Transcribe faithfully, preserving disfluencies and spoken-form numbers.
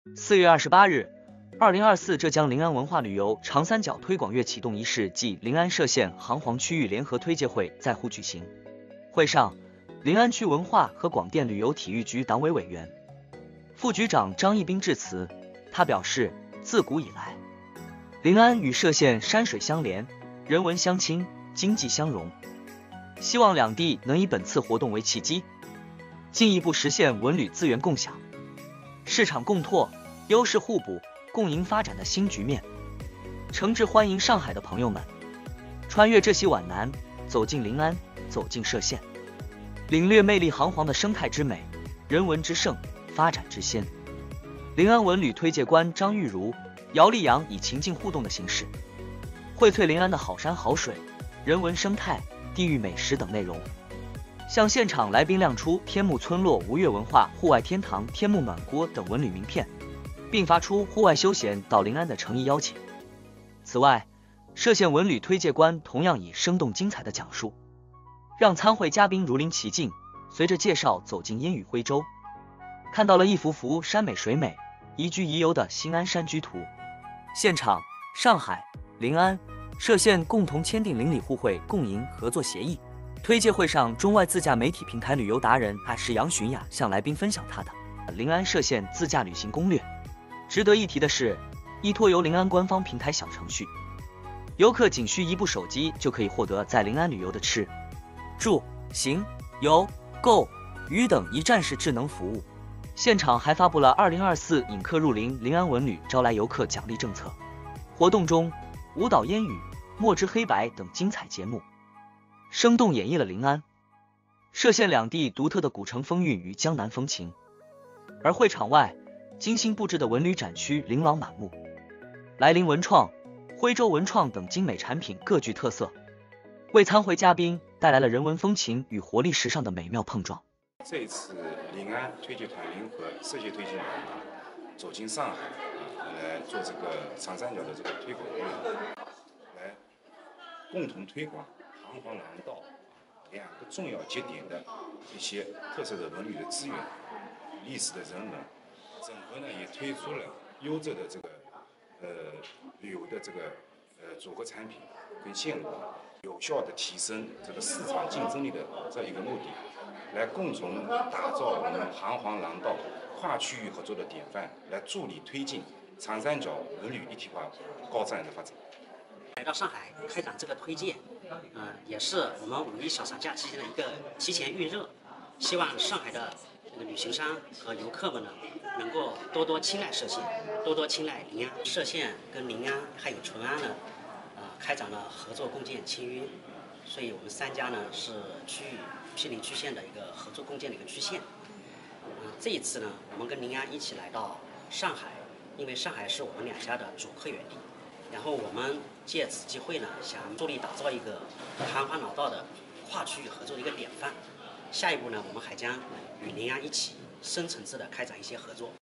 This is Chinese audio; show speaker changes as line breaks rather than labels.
四月二十八日，二零二四浙江临安文化旅游长三角推广月启动仪式暨临安歙县杭黄区域联合推介会在沪举行。会上，临安区文化和广电旅游体育局党委委员、副局长张义斌致辞。他表示，自古以来，临安与歙县山水相连，人文相亲，经济相融，希望两地能以本次活动为契机，进一步实现文旅资源共享、市场共拓、优势互补、共赢发展的新局面。诚挚欢迎上海的朋友们穿越浙西皖南，走进临安，走进歙县，领略魅力杭黄的生态之美、人文之盛、发展之先。临安文旅推介官张玉如、姚丽阳以情境互动的形式，荟萃临安的好山好水、人文生态、地域美食等内容，向现场来宾亮出天目村落吴越文化户外天堂、天目暖锅等文旅名片，并发出户外休闲到临安的诚意邀请。此外，歙县文旅推介官同样以生动精彩的讲述，让参会嘉宾如临其境，随着介绍走进烟雨徽州，看到了一幅幅山美水美、宜居宜游的新安山居图。现场，上海、临安、歙县共同签订邻里互惠共赢合作协议。推介会上，中外自驾媒体平台旅游达人啊是杨寻雅向来宾分享他的临安歙县自驾旅行攻略。值得一提的是，依托由临安官方平台小程序，游客仅需一部手机就可以获得在临安旅游的吃、住、行、游、购、娱等一站式智能服务。现场还发布了二零二四引客入林临安文旅招来游客奖励政策。活动中，舞蹈烟雨、墨汁黑白等精彩节目，生动演绎了临安、歙县两地独特的古城风韵与江南风情。而会场外，精心布置的文旅展区琳琅满目，来临文创、徽州文创等精美产品各具特色，为参会嘉宾带来了人文风情与活力时尚的美妙碰撞。
这一次临安推介团联合歙县推荐团走进上海啊，来做这个长三角的这个推广运动，来共同推广杭黄廊道两个重要节点的一些特色的文旅的资源、历史的人文，整合呢也推出了优质的这个呃旅游的这个呃组合产品跟线路，有效的提升这个市场竞争力的这一个目的。来共同打造我们杭黄廊道跨区域合作的典范，来助力推进长三角文旅一体化高质量的发展。
来到上海开展这个推荐，呃，也是我们五一小长假期间的一个提前预热，希望上海的这个旅行商和游客们呢，能够多多青睐歙县，多多青睐临安。歙县跟临安还有淳安呢，呃，开展了合作共建签约，所以我们三家呢是区域毗邻区县的一个合作共建的一个区县。嗯，这一次呢，我们跟临安一起来到上海，因为上海是我们两家的主客源地。然后我们借此机会呢，想助力打造一个杭黄廊道的跨区域合作的一个典范。下一步呢，我们还将与临安一起深层次的开展一些合作。